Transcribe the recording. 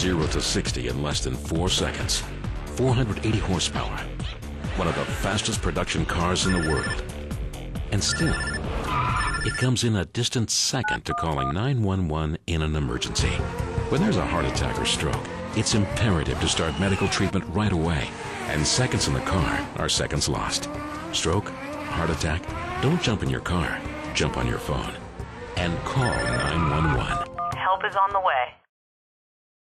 0 to 60 in less than 4 seconds. 480 horsepower. One of the fastest production cars in the world. And still, it comes in a distant second to calling 911 in an emergency. When there's a heart attack or stroke, it's imperative to start medical treatment right away. And seconds in the car are seconds lost. Stroke, heart attack, don't jump in your car. Jump on your phone and call 911. Help is on the way.